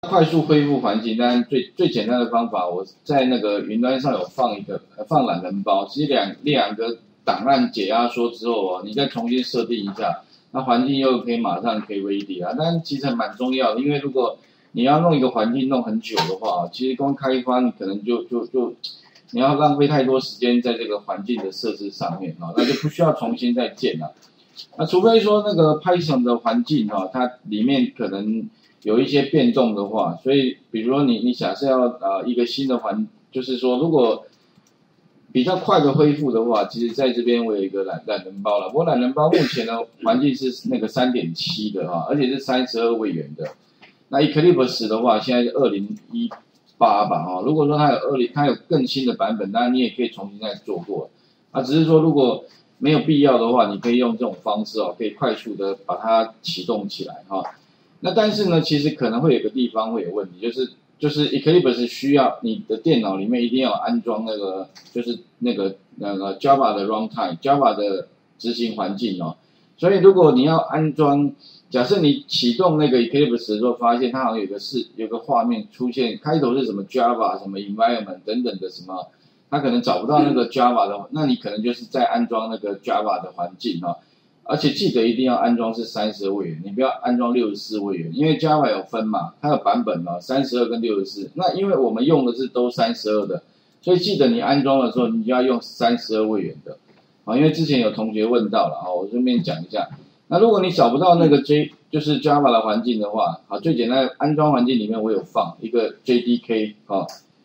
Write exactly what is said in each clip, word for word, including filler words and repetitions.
快速恢复环境，当然最最简单的方法，我在那个云端上有放一个放懒人包，其实两两个档案解压缩之后哦，你再重新设定一下，那环境又可以马上可以 ready 啊。但其实蛮重要的，因为如果你要弄一个环境弄很久的话，其实光开发你可能就就就你要浪费太多时间在这个环境的设置上面啊，那就不需要重新再建了。那除非说那个 Python 的环境哈，它里面可能有一些变动的话，所以比如说你你假设要呃一个新的环，就是说如果比较快的恢复的话，其实在这边我有一个懒懒人包了。我懒人包目前的环境是那个 三点七 的哈，而且是三十二位元的。那 Eclipse 的话，现在是二零一八吧哈。如果说它有二零，它有更新的版本，当然你也可以重新再做过。啊，只是说如果没有必要的话，你可以用这种方式哦，可以快速的把它启动起来哈。那但是呢，其实可能会有个地方会有问题，就是就是 Eclipse 需要你的电脑里面一定要安装那个就是那个那个 Java 的 runtime，Java 的执行环境哦。所以如果你要安装，假设你启动那个 Eclipse 的时候，发现它好像有个是有个画面出现，开头是什么 Java 什么 environment 等等的什么，它可能找不到那个 Java 的，那你可能就是在安装那个 Java 的环境哈。而且记得一定要安装是三十二位元，你不要安装六十四位元，因为 Java 有分嘛，它有版本嘛，三十二跟六十四。那因为我们用的是都三十二的，所以记得你安装的时候，你就要用三十二位元的啊。因为之前有同学问到了啊，我顺便讲一下。那如果你找不到那个 J 就是 Java 的环境的话，啊，最简单的安装环境里面我有放一个 J D K 啊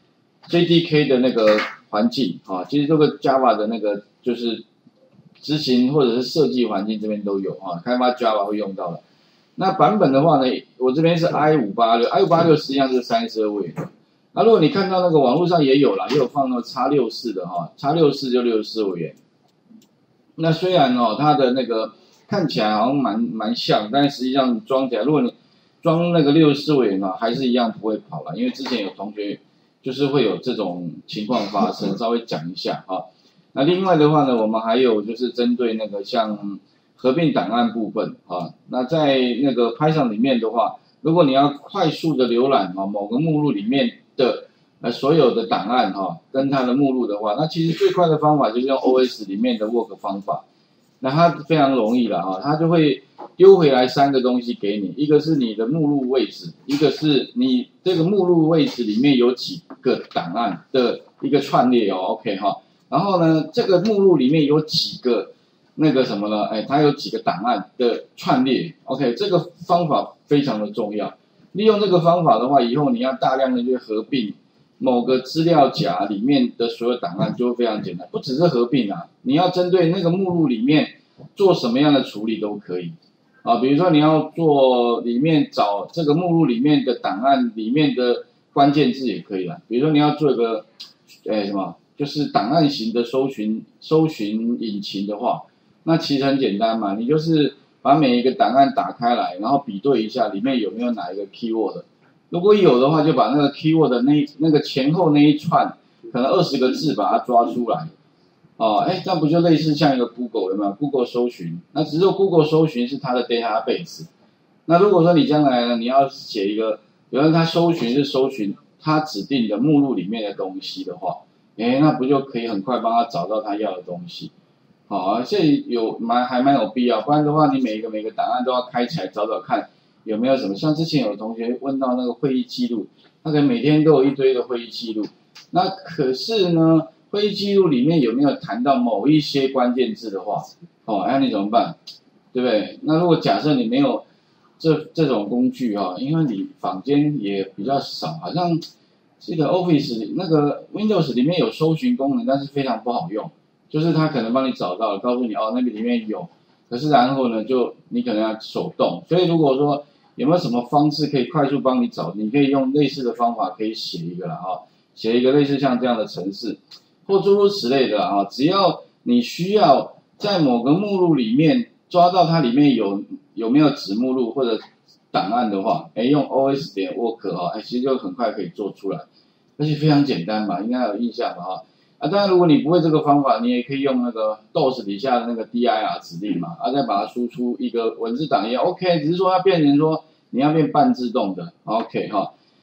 ，J D K 的那个环境啊，其实这个 Java 的那个就是执行或者是设计环境这边都有啊，开发 Java 会用到的。那版本的话呢，我这边是 I 五八六，I 五八六实际上是三十二位的。那如果你看到那个网络上也有啦，也有放那个 X 六十四的哈 ，X 六十四就六十四位元。那虽然哦，它的那个看起来好像蛮蛮像，但实际上装起来，如果你装那个六十四位元呢，还是一样不会跑了，因为之前有同学就是会有这种情况发生，稍微讲一下哈。那另外的话呢，我们还有就是针对那个像合并档案部分啊，那在那个 Python 里面的话，如果你要快速的浏览啊某个目录里面的呃所有的档案哈、啊，跟它的目录的话，那其实最快的方法就是用 O S 里面的 work 方法，那它非常容易了哈、啊，它就会丢回来三个东西给你，一个是你的目录位置，一个是你这个目录位置里面有几个档案的一个串列哦 ，OK 哈、啊。然后呢，这个目录里面有几个那个什么呢？哎，它有几个档案的串列 ，OK， 这个方法非常的重要。利用这个方法的话，以后你要大量的去合并某个资料夹里面的所有档案，就会非常简单。不只是合并啊，你要针对那个目录里面做什么样的处理都可以啊。比如说你要做里面找这个目录里面的档案里面的关键字也可以啦。比如说你要做一个，哎什么？就是档案型的搜寻搜寻引擎的话，那其实很简单嘛，你就是把每一个档案打开来，然后比对一下里面有没有哪一个 keyword， 如果有的话，就把那个 keyword 的那那个前后那一串可能二十个字把它抓出来，哦，哎，这样不就类似像一个 Google 有没有 ？Google 搜寻，那只是 Google 搜寻是它的 database， 那如果说你将来呢，你要写一个，比如说它搜寻是搜寻它指定的目录里面的东西的话。哎，那不就可以很快帮他找到他要的东西？好啊，这有蛮还蛮有必要，不然的话，你每一个每个档案都要开起来找找看有没有什么。像之前有同学问到那个会议记录，他可能每天都有一堆的会议记录，那可是呢，会议记录里面有没有谈到某一些关键字的话，哦，那你怎么办？对不对？那如果假设你没有这这种工具哈、哦，因为你坊间也比较少，好像。这个 Office 里那个 Windows 里面有搜寻功能，但是非常不好用，就是它可能帮你找到了，告诉你哦那个里面有，可是然后呢就你可能要手动，所以如果说有没有什么方式可以快速帮你找，你可以用类似的方法可以写一个啦哈，写一个类似像这样的程式，或诸如此类的哈，只要你需要在某个目录里面抓到它里面有有没有子目录或者档案的话，哎，用 os 点 work 哈，哎，其实就很快可以做出来，而且非常简单嘛，应该有印象吧哈。啊，当然如果你不会这个方法，你也可以用那个 dos 底下的那个 dir 指令嘛，啊，再把它输出一个文字档也 OK， 只是说它变成说你要变半自动的 ，OK 哈。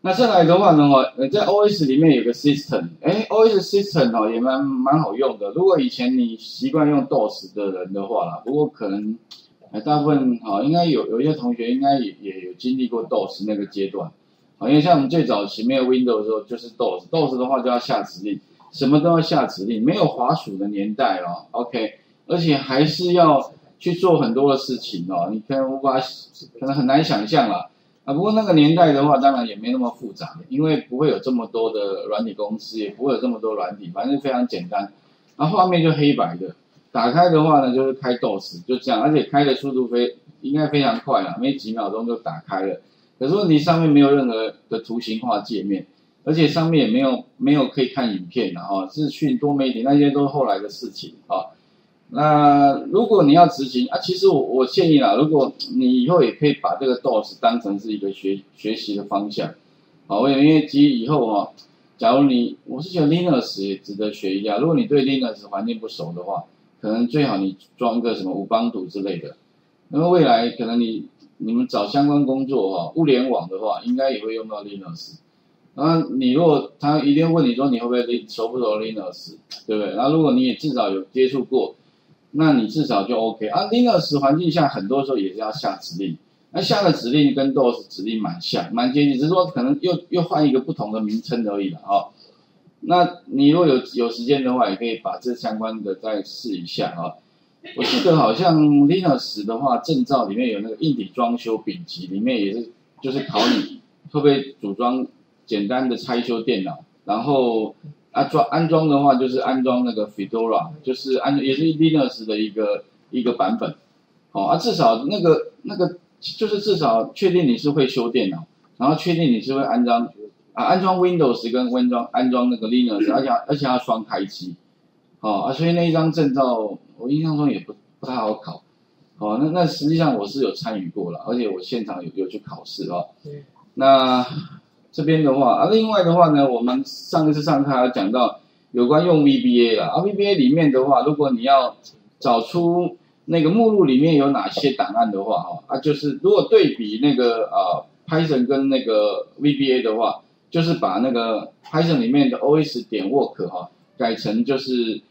那再来的话呢，哈，呃，在 O S 里面有个 system， 哎 ，O S system 哦也蛮蛮好用的。如果以前你习惯用 D O S 的人的话啦，不过可能，呃，大部分好应该有有一些同学应该也也有经历过 D O S 那个阶段，好，因为像我们最早期没有 Windows 的时候就是 D O S，D O S 的话就要下指令，什么都要下指令，没有滑鼠的年代哦 ，OK， 而且还是要去做很多的事情哦，你可能无法，可能很难想象啦。啊，不过那个年代的话，当然也没那么复杂，因为不会有这么多的软体公司，也不会有这么多软体，反正非常简单。然后画面就黑白的，打开的话呢，就是开 D O S， 就这样，而且开的速度非应该非常快啦，没几秒钟就打开了。可是问题上面没有任何的图形化界面，而且上面也没有没有可以看影片的哈，资讯多媒体那些都是后来的事情啊。那如果你要执行啊，其实我我建议啦，如果你以后也可以把这个 D O S 当成是一个学学习的方向，好，为因为其实以后哈、哦，假如你我是觉得 Linux 也值得学一下，如果你对 Linux 环境不熟的话，可能最好你装个什么乌邦图之类的，因为未来可能你你们找相关工作哈、哦，物联网的话，应该也会用到 Linux。然后你如果他一定问你说你会不会熟不熟 Linux， 对不对？然后如果你也至少有接触过。那你至少就 OK 啊 ，Linux 环境下很多时候也是要下指令，那下的指令跟 D O S 指令蛮像，蛮接近，只是说可能又又换一个不同的名称而已了啊、哦。那你如果有有时间的话，也可以把这相关的再试一下啊、哦。我记得好像 Linux 的话，证照里面有那个硬体装修丙级，里面也是就是考你会不会组装简单的拆修电脑，然后。啊，装安装的话就是安装那个 Fedora， 就是安也是 Linux 的一个一个版本，哦啊，至少那个那个就是至少确定你是会修电脑，然后确定你是会安装啊安装 Windows 跟安装安装那个 Linux， 而且而且要双开机，哦啊，所以那一张证照我印象中也不不太好考，哦，那那实际上我是有参与过了，而且我现场有有去考试哦，那。这边的话啊，另外的话呢，我们上一次上课还有讲到有关用 V B A 啦，啊 V B A 里面的话，如果你要找出那个目录里面有哪些档案的话，哈啊，就是如果对比那个啊 Python 跟那个 V B A 的话，就是把那个 Python 里面的 O S 点 work 哈改成就是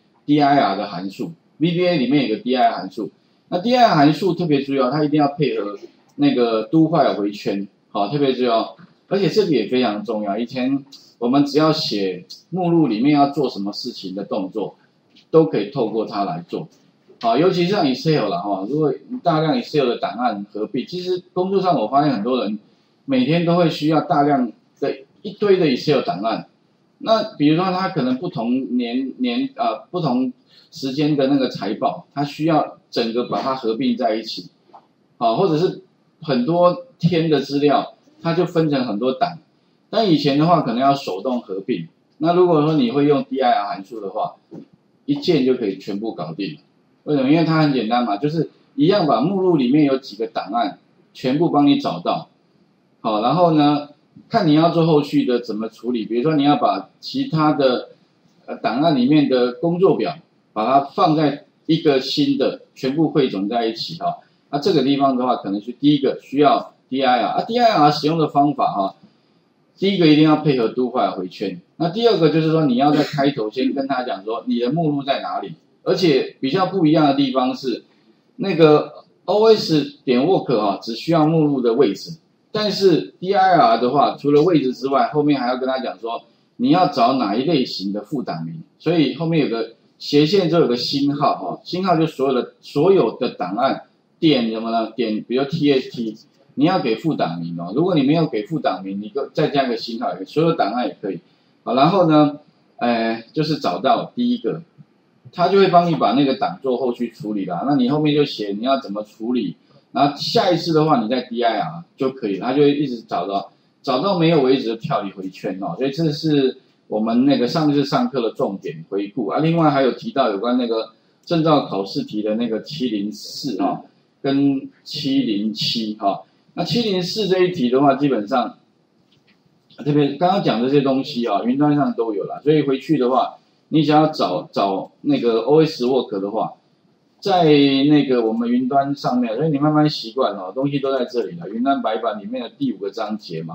dir 的函数 ，V B A 里面有个 dir 函数，那 dir 函数特别重要，它一定要配合那个 do while 回圈，好，特别重要。而且这个也非常重要。以前我们只要写目录里面要做什么事情的动作，都可以透过它来做。啊，尤其像 Excel 啦哈，如果大量 Excel 的档案合并，其实工作上我发现很多人每天都会需要大量的一堆的 Excel 档案。那比如说他可能不同年年啊、呃、不同时间的那个财报，他需要整个把它合并在一起，啊，或者是很多天的资料。它就分成很多档，但以前的话可能要手动合并。那如果说你会用 dir 函数的话，一键就可以全部搞定了。为什么？因为它很简单嘛，就是一样把目录里面有几个档案，全部帮你找到。好，然后呢，看你要做后续的怎么处理。比如说你要把其他的呃档案里面的工作表，把它放在一个新的，全部汇总在一起哈。那这个地方的话，可能是第一个需要。dir 啊 ，dir 使用的方法哈、啊，第一个一定要配合 do while 回圈，那第二个就是说你要在开头先跟他讲说你的目录在哪里，而且比较不一样的地方是，那个 O S 点 work 啊只需要目录的位置，但是 dir 的话除了位置之外，后面还要跟他讲说你要找哪一类型的副档名，所以后面有个斜线就有个星号哈、啊，星号就所有的所有的档案点什么呢？点比如 txt。你要给副档名哦，如果你没有给副档名，你就再加个星号也可以，所有档案也可以。好，然后呢，呃，就是找到第一个，他就会帮你把那个档做后续处理啦。那你后面就写你要怎么处理，然后下一次的话你再 dir 就可以，他就会一直找到，找到没有为止的跳离回圈哦。所以这是我们那个上次上课的重点回顾啊。另外还有提到有关那个证照考试题的那个七零四哈跟七零七哈。那七零四这一题的话，基本上这边刚刚讲这些东西啊，云端上都有了，所以回去的话，你想要找找那个 O S work 的话，在那个我们云端上面，所以你慢慢习惯哦，东西都在这里了。云端白板里面的第五个章节嘛哈，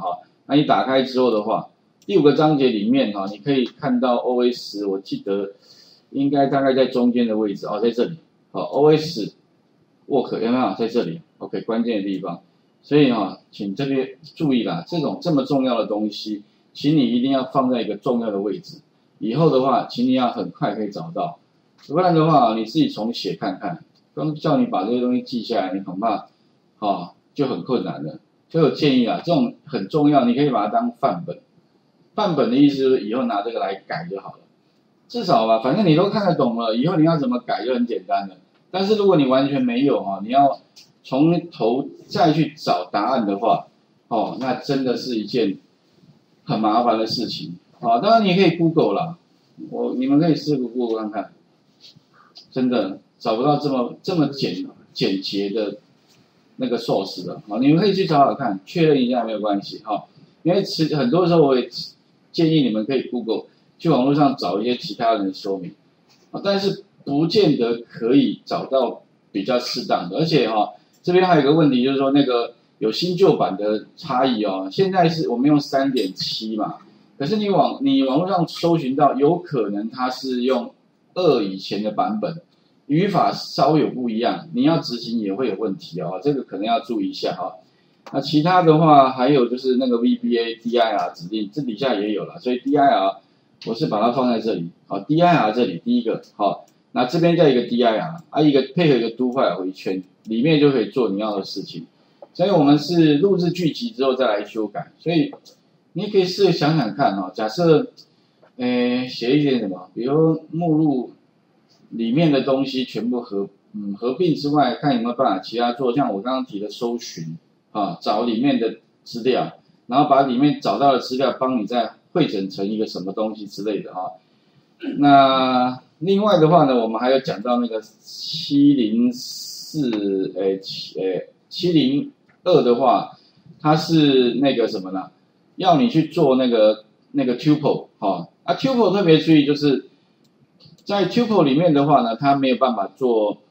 那你打开之后的话，第五个章节里面哈、哦，你可以看到 O S， 我记得应该大概在中间的位置哦，在这里。好 ，O S work 有没有在这里 ？OK， 关键的地方。所以哈、哦，请这边注意啦，这种这么重要的东西，请你一定要放在一个重要的位置。以后的话，请你要很快可以找到，不然的话，你自己重写看看。刚叫你把这些东西记下来，你恐怕啊、哦、就很困难了。所以我建议啊，这种很重要，你可以把它当范本。范本的意思就是以后拿这个来改就好了，至少吧，反正你都看得懂了，以后你要怎么改就很简单了。但是如果你完全没有哈，你要从头再去找答案的话，哦，那真的是一件很麻烦的事情啊。当然你也可以 Google 啦，我你们可以试着 Google 看看，真的找不到这么这么简简洁的那个 source 的啊，你们可以去找找看，确认一下没有关系哈。因为其实很多时候我也建议你们可以 Google 去网络上找一些其他人的说明啊，但是不见得可以找到比较适当的，而且哈、哦，这边还有一个问题就是说那个有新旧版的差异哦。现在是我们用 三点七 嘛，可是你网你网络上搜寻到，有可能它是用二以前的版本，语法稍有不一样，你要执行也会有问题哦，这个可能要注意一下哈、哦。那其他的话还有就是那个 V B A、D I R 指令，这底下也有了，所以 D I R 我是把它放在这里，好 ，D I R 这里第一个好。那这边再一个 D I R 啊，一个配合一个 do file 回圈，里面就可以做你要的事情。所以我们是录制剧集之后再来修改，所以你可以试着想想看哦。假设，诶，写一点什么，比如目录里面的东西全部合嗯合并之外，看有没有办法其他做，像我刚刚提的搜寻啊，找里面的资料，然后把里面找到的资料帮你再汇整成一个什么东西之类的哈、啊。那另外的话呢，我们还有讲到那个七零四，诶七诶七零二的话，它是那个什么呢？要你去做那个那个 tuple 哈、哦、啊 tuple 特别注意，就是在 tuple 里面的话呢，它没有办法做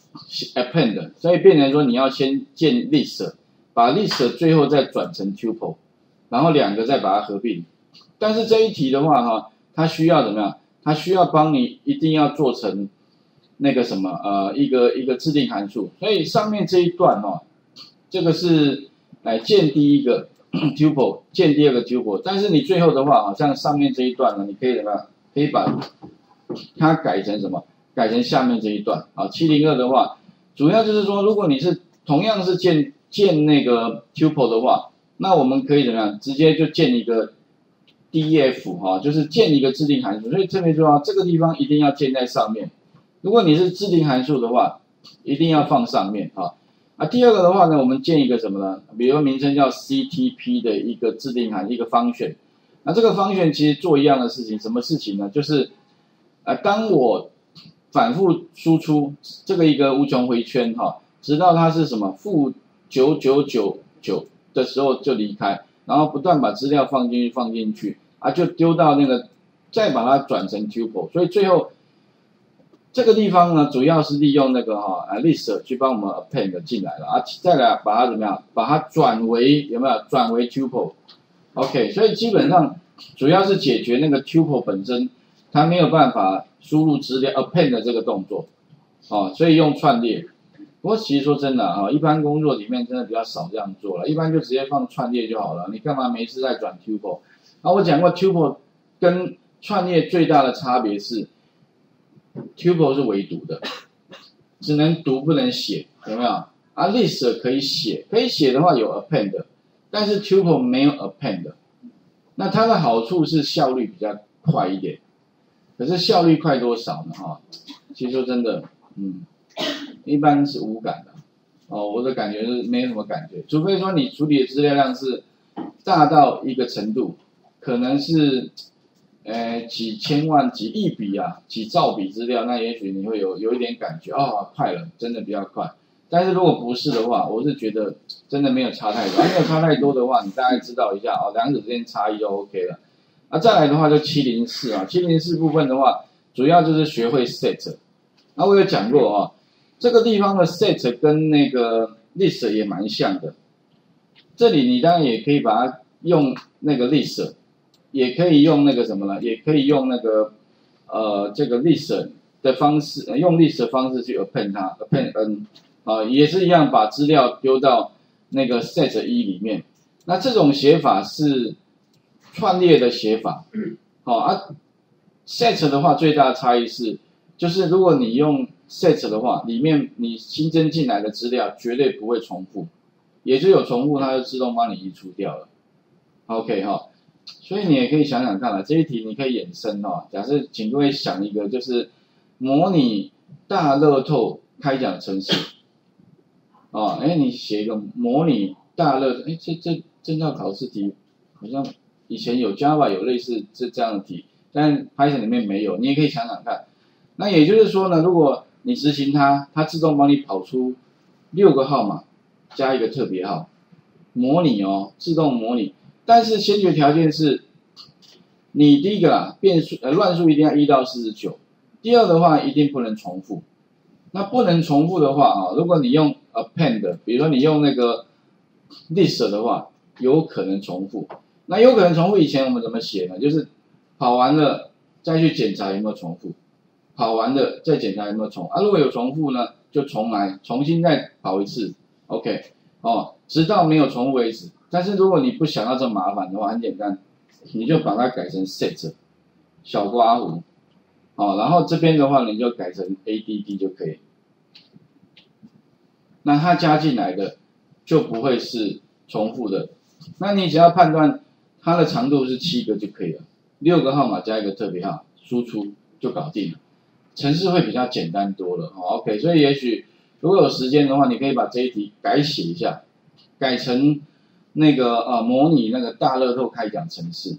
append， 所以变成说你要先建 list， 把 list 最后再转成 tuple， 然后两个再把它合并。但是这一题的话哈，它需要怎么样？它需要帮你一定要做成那个什么呃一个一个制定函数，所以上面这一段哦，这个是来建第一个 tuple， 建第二个 tuple， 但是你最后的话，好像上面这一段呢，你可以怎么样？可以把它改成什么？改成下面这一段啊。七零二的话，主要就是说，如果你是同样是建建那个 tuple 的话，那我们可以怎么样？直接就建一个def 哈，就是建一个制定函数，所以特别重要，这个地方一定要建在上面。如果你是制定函数的话，一定要放上面哈。啊，第二个的话呢，我们建一个什么呢？比如名称叫 C T P 的一个制定函，一个function。那这个function其实做一样的事情，什么事情呢？就是呃，当我反复输出这个一个无穷回圈哈，直到它是什么负九九九九的时候就离开。然后不断把资料放进去，放进去啊，就丢到那个，再把它转成 tuple， 所以最后这个地方呢，主要是利用那个哈啊 list 去帮我们 append 进来了啊，再来把它怎么样，把它转为有没有转为 tuple，OK， 所以基本上主要是解决那个 tuple 本身它没有办法输入资料 append 的这个动作，哦，所以用串列。不过其实说真的啊，一般工作里面真的比较少这样做了，一般就直接放串列就好了。你干嘛没事再转 tuple？ 啊，我讲过 tuple 跟串列最大的差别是 tuple 是唯读的，只能读不能写，有没有？啊 list 可以写，可以写的话有 append， 但是 tuple 没有 append。那它的好处是效率比较快一点，可是效率快多少呢？哈，其实说真的，嗯。一般是无感的，哦，我的感觉是没什么感觉，除非说你处理的资料量是大到一个程度，可能是，呃几千万、几亿笔啊、几兆笔资料，那也许你会有有一点感觉，哦，快了，真的比较快。但是如果不是的话，我是觉得真的没有差太多，没有差太多的话，你大概知道一下哦，两者之间差异就 OK 了。那再来的话就七零四啊，七零四部分的话，主要就是学会 set。那我有讲过啊、哦。这个地方的 set 跟那个 list 也蛮像的，这里你当然也可以把它用那个 list， 也可以用那个什么呢？也可以用那个呃这个 list 的方式，呃、用 list 的方式去 append 它 ，append n 啊，也是一样把资料丢到那个 set 一里面。那这种写法是串列的写法，好、哦、啊 ，set 的话最大的差异是，就是如果你用 set 的话，里面你新增进来的资料绝对不会重复，也就有重复，它就自动帮你移除掉了。OK 哈、哦，所以你也可以想想看啦，这一题你可以衍生哦。假设请各位想一个，就是模拟大乐透开奖程式，哦，哎，你写一个模拟大乐，哎，这这证照考试题好像以前有 Java 有类似这这样的题，但 Python 里面没有，你也可以想想看。那也就是说呢，如果你执行它，它自动帮你跑出六个号码加一个特别号，模拟哦，自动模拟。但是先决条件是，你第一个啦，变数呃乱数一定要一到四十九，第二的话一定不能重复。那不能重复的话啊，如果你用 append， 比如说你用那个 list 的话，有可能重复。那有可能重复，以前我们怎么写呢？就是跑完了再去检查有没有重复，跑完了再检查有没有重复啊。如果有重复呢，就重来，重新再跑一次 ，OK， 哦，直到没有重复为止。但是如果你不想要这么麻烦的话，很简单，你就把它改成 set 小括弧，哦，然后这边的话你就改成 add 就可以。那它加进来的就不会是重复的。那你只要判断它的长度是七个就可以了，六个号码加一个特别号，输出就搞定了。程式会比较简单多了，哦 ，OK。所以也许如果有时间的话，你可以把这一题改写一下，改成那个呃模拟那个大乐透开奖程式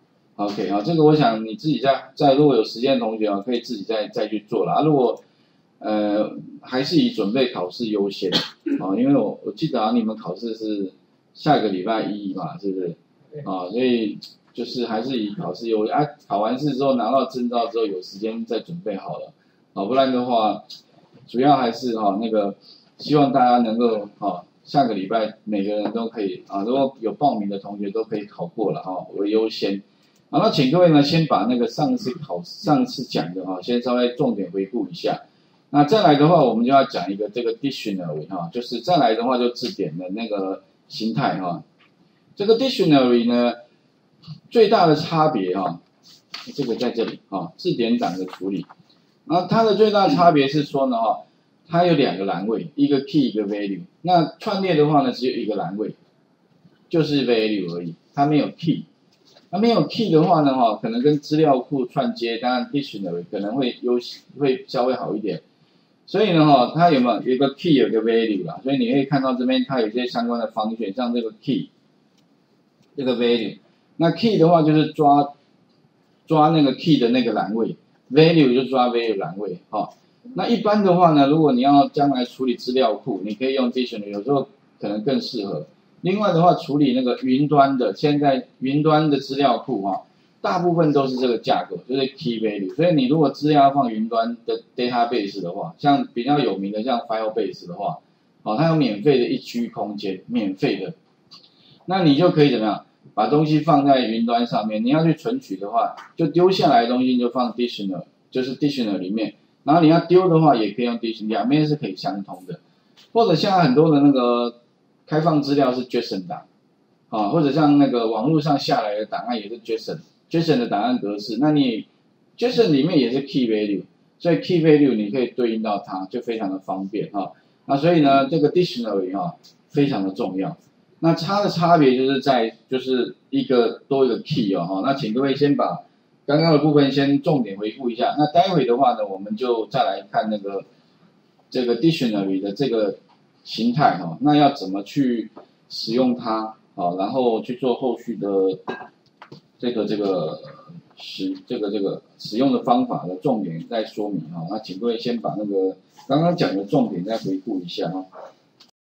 ，OK 啊、哦，这个我想你自己在在如果有时间的同学啊，可以自己再再去做了啊。如果呃还是以准备考试优先啊、哦，因为我我记得啊，你们考试是下个礼拜一嘛，是不是？啊、哦，所以就是还是以考试优啊，考完试之后拿到证照之后有时间再准备好了，啊、哦，不然的话，主要还是哈、哦、那个希望大家能够哈。哦下个礼拜每个人都可以啊，如果有报名的同学都可以考过了哈，为优先。好，那请各位呢先把那个上次考上次讲的哈，先稍微重点回顾一下。那再来的话，我们就要讲一个这个 dictionary 哈，就是再来的话就字典的那个形态哈。这个 dictionary 呢最大的差别哈，这个在这里哈，字典档的处理。那它的最大差别是说呢哈。它有两个栏位，一个 key 一个 value。那串列的话呢，只有一个栏位，就是 value 而已，它没有 key。那没有 key 的话呢，哈，可能跟资料库串接，当然 dictionary 可能会优会稍微好一点。所以呢，哈，它有没有有一个 key 有一个 value 啦？所以你可以看到这边它有一些相关的方选，像这个 key， 这个 value。那 key 的话就是抓抓那个 key 的那个栏位 ，value 就抓 value 栏位，哈。那一般的话呢，如果你要将来处理资料库，你可以用 dictionary， 有时候可能更适合。另外的话，处理那个云端的，现在云端的资料库哈，大部分都是这个架构，就是 key value。所以你如果资料要放云端的 database 的话，像比较有名的像 Firebase 的话，哦，它有免费的一区空间，免费的，那你就可以怎么样，把东西放在云端上面。你要去存取的话，就丢下来的东西就放 dictionary， 就是 dictionary 里面。然后你要丢的话，也可以用 dictionary， 两边是可以相通的。或者像很多的那个开放资料是 JSON 档，啊，或者像那个网络上下来的档案也是 JSON，JSON 的档案格式，那你 JSON 里面也是 key value， 所以 key value 你可以对应到它，就非常的方便哈。那所以呢，这个 dictionary 哈非常的重要。那它的差别就是在就是一个多一个 key 哦哈。那请各位先把刚刚的部分先重点回顾一下，那待会的话呢，我们就再来看那个这个 dictionary 的这个形态哈，那要怎么去使用它啊，然后去做后续的这个这个使这个这个使用的方法的重点再说明哈。那请各位先把那个刚刚讲的重点再回顾一下哈。